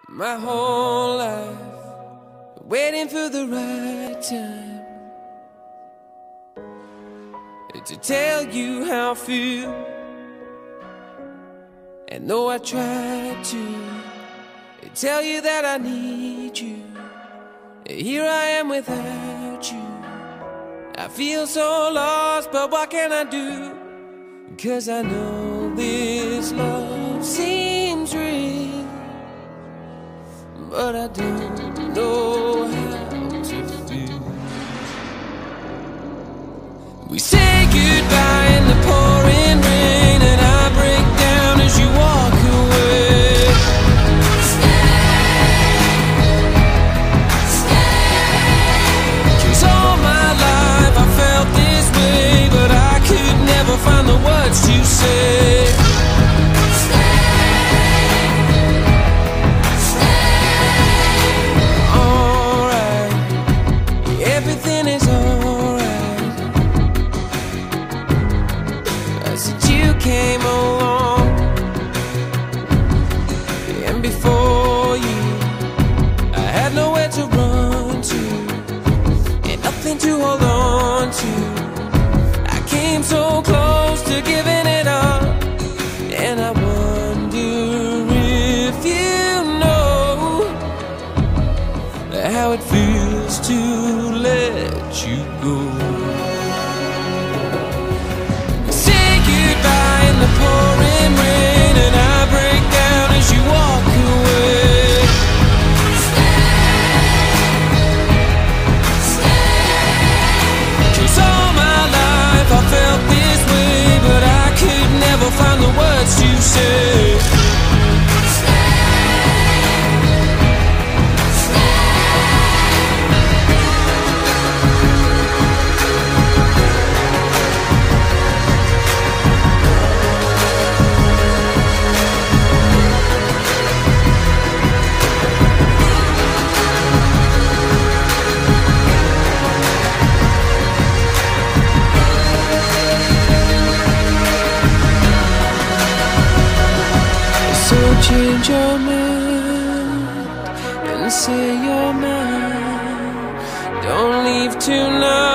My whole life waiting for the right time to tell you how I feel. And though I tried to tell you that I need you, here I am without you. I feel so lost, but what can I do? 'Cause I know this love seems real, but I don't know how to feel. We say goodbye in the pouring rain, and I break down as you walk away. Stay. 'Cause all my life I felt this way, but I could never find the words to say. Came along, and before you I had nowhere to run to, and nothing to hold on to. I came so close to giving it up, and I wonder if you know how it feels to let you go. The pouring rain, and I break down as you walk away. Stay. 'Cause all my life I felt this way, but I could never find the words to say. So change your mind and say you're mine. Don't leave tonight.